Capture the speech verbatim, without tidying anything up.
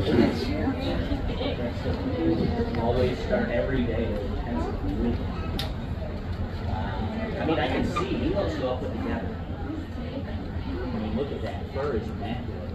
Always start every day with intensity. I mean, I can see he looks well put together. I mean, look at that. Fur is immaculate.